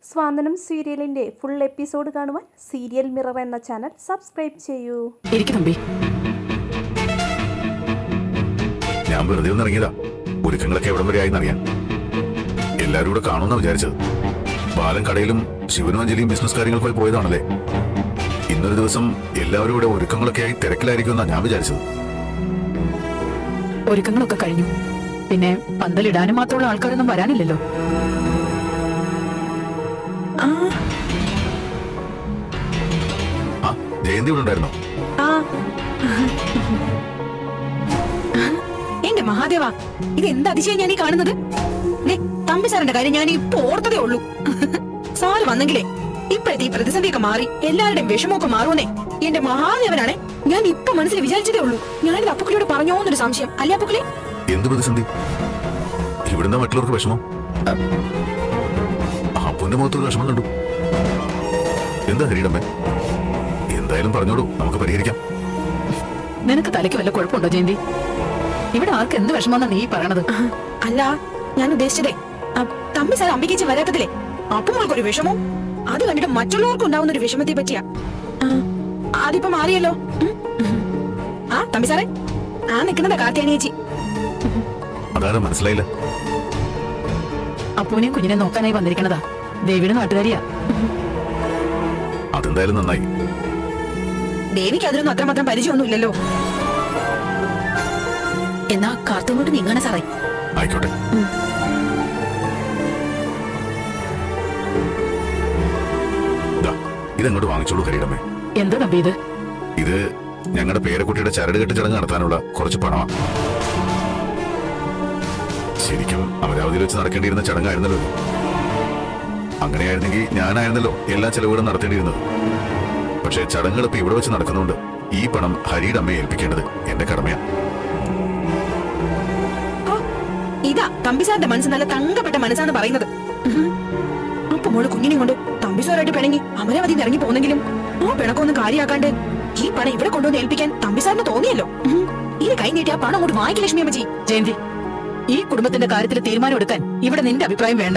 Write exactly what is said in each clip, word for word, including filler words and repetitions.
സ്വാന്തനം സീരിയലിന്റെ full episode കാണുവാൻ serial mirror എന്ന ചാനൽ സബ്സ്ക്രൈബ് ചെയ്യൂ. ഞാൻ വെറുതെ ഒന്ന് ഇറങ്ങിയതാ, ഒരുക്കങ്ങളൊക്കെ എവിടം വരെ ആയിന്നറിയാൻ. എല്ലാവരും കൂടെ കാണുമെന്നാ വിചാരിച്ചത്. ബാലൻ കടയിലും ശിവനും അഞ്ജലിയും ബിസിനസ് കാര്യങ്ങൾക്കായി പോയതാണല്ലേ. ഇന്നൊരു ദിവസം എല്ലാവരും കൂടെ ഒരുക്കങ്ങളൊക്കെ ആയി തിരക്കിലായിരിക്കുമെന്നാ ഞാൻ വിചാരിച്ചത്. ഒരുക്കങ്ങളൊക്കെ കഴിഞ്ഞു, പിന്നെ പന്തലിടാനും മാത്രമുള്ള ആൾക്കാരൊന്നും വരാനില്ലല്ലോ. ജയന്തി ഇവിടെ ഉണ്ടായിരുന്നോ? എന്റെ മഹാദേവ, ഇത് എന്താ അതിശയം ഞാൻ ഈ കാണുന്നത്? തമ്പി സാറിന്റെ കാര്യം ഞാൻ ഇപ്പൊ ഓർത്തതേ ഉള്ളൂ. സാറ് വന്നെങ്കിലേ ഇപ്പോഴത്തെ ഈ പ്രതിസന്ധിയൊക്കെ മാറി എല്ലാവരുടെയും വിഷമമൊക്കെ മാറുമെന്നേ എന്റെ മഹാദേവനാണെ ഞാൻ ഇപ്പൊ മനസ്സിൽ വിചാരിച്ചതേ ഉള്ളൂ. ഞാനിത് അപ്പുക്കളിയോട് പറഞ്ഞോന്നൊരു സംശയം. അല്ലേ അപ്പുക്കളി? എന്ത് പ്രതിസന്ധി? ഇവിടുന്ന് മറ്റുള്ളവർക്ക് വിഷമം? അപ്പുന്റെ മുഖത്തൊരു വിഷമം കണ്ടു. എന്താ ഹരിയടമ്മേ? എന്തായാലും പറഞ്ഞോളൂ, നമുക്ക് പരിഹരിക്കാം. നിനക്ക് തലയ്ക്ക് വല്ല കുഴപ്പമുണ്ടോ ജയന്തി? ഇവിടെ ആർക്ക് എന്ത് വിഷമമെന്നാ നീ പറയണത്? അല്ല, ഞാൻ ഉദ്ദേശിച്ചതേ തമ്പി സാർ അമ്പിക്കേച്ചി വരാത്തതില്ലേ അപ്പുമോൾക്കൊരു വിഷമോ അത് കണ്ടിട്ട് മറ്റുള്ളവർക്ക് ഉണ്ടാവുന്ന ഒരു വിഷമത്തെ പറ്റിയാ. അതിപ്പോ മാറിയല്ലോ. ആ തമ്പി സാറേ, ആ നിക്കുന്നതാ കാർത്തിയാനിയേച്ചി. അതാരാ മനസ്സിലായില്ല? അപ്പൂനെയും കുഞ്ഞിനെ നോക്കാനായി വന്നിരിക്കണതാ. ദേവിയുടെ നാട്ടുകാരിയാ. അതെന്തായാലും നന്നായി. ദേവിക്ക് അതിനൊന്നും അത്രമാത്രം പരിചയമൊന്നുമില്ലല്ലോ. എന്നാ കാർത്തിങ്ങോട്ട് നീങ്ങാണ സാറേ. ആയിക്കോട്ടെ. ഇതങ്ങോട്ട് വാങ്ങിച്ചോളൂ ഹരിയടമ്മേ. എന്താ തമ്പി ഇത്? ഇത് ഞങ്ങളുടെ പേരക്കുട്ടിയുടെ ചരടുകെട്ട് ചടങ്ങ് നടത്താനുള്ള കുറച്ച് പണമാണ്. ശരിക്കും അമരാവതിയിൽ വെച്ച് നടക്കേണ്ടിയിരുന്ന ചടങ്ങായിരുന്നല്ലോ. അങ്ങനെയായിരുന്നെങ്കിൽ ഞാനായിരുന്നല്ലോ എല്ലാ ചെലവുകളും നടത്തേണ്ടിയിരുന്നത്. പക്ഷേ ചടങ്ങുകൾ ഇപ്പൊ ഇവിടെ വെച്ച് നടക്കുന്നുണ്ട്. ഈ പണം ഹരിയുടെ അമ്മയെ ഏൽപ്പിക്കേണ്ടത് എന്റെ കടമയാണ്. ഇതാ തമ്പിസാറിന്റെ മനസ്സ് നല്ല തങ്കപ്പെട്ട മനസ്സാണ് പറയുന്നത്. അപ്പൊ മോള് കുഞ്ഞിനെ കൊണ്ട് തമ്പിസാറായിട്ട് പിണങ്ങി അമരാവതി ഇറങ്ങി പോന്നെങ്കിലും ആ പിണക്കൊന്നും കാര്യമാക്കാണ്ട് ഈ പണം ഇവിടെ കൊണ്ടുവന്ന് ഏൽപ്പിക്കാൻ തമ്പിസാറിന് തോന്നിയല്ലോ. ഇത് കൈ നീട്ടി ആ പണം അങ്ങോട്ട് വാങ്ങിക്ക് ലക്ഷ്മി അമ്മജി. ജയന്തി, ഈ കുടുംബത്തിന്റെ കാര്യത്തിൽ തീരുമാനം എടുക്കാൻ ഇവിടെ നിന്റെ അഭിപ്രായം വേണ്ട.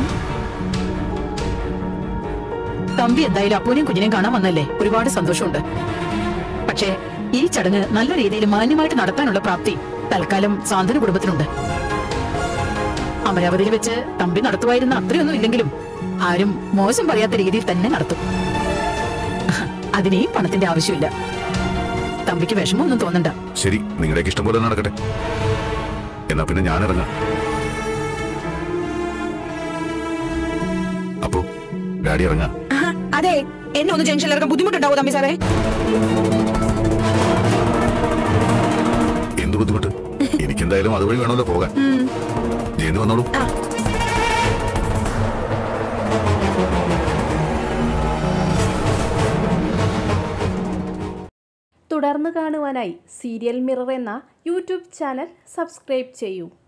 തമ്പി എന്തായാലും അപ്പൂനെയും കുഞ്ഞിനെയും കാണാൻ വന്നല്ലേ, ഒരുപാട് സന്തോഷമുണ്ട്. പക്ഷേ ഈ ചടങ്ങ് നല്ല രീതിയിൽ മാന്യമായിട്ട് നടത്താനുള്ള പ്രാപ്തി തൽക്കാലം സാന്ത്വന കുടുംബത്തിനുണ്ട്. അമരാവതിയിൽ വെച്ച് തമ്പി നടത്തുമായിരുന്ന അത്രയൊന്നും ഇല്ലെങ്കിലും ആരും മോശം പറയാത്ത രീതിയിൽ തന്നെ നടത്തും. അതിന് ഈ പണത്തിന്റെ ആവശ്യമില്ല. തമ്പിക്ക് വിഷമമൊന്നും തോന്നണ്ട. ശരി, നിങ്ങളുടെ ഇഷ്ടം പോലെ നടക്കട്ടെ. എന്നാ പിന്നെ ഞാൻ ഇറങ്ങാം. അപ്പോ ഡാഡി ഇറങ്ങാം. അതെ, എന്നെ ഒന്ന് ജംഗ്ഷനിൽ ഇറങ്ങാൻ ബുദ്ധിമുട്ടുണ്ടാവോ തമ്പി സാറേ? എന്ത് ബുദ്ധിമുട്ട്? എനിക്കെന്തായാലും അതുവഴി വേണമല്ലോ പോകാൻ. ജയന്തി വന്നോളൂ. തുടർന്ന് കാണുവാനായി സീരിയൽ മിറർ എന്ന യൂട്യൂബ് ചാനൽ സബ്സ്ക്രൈബ് ചെയ്യൂ.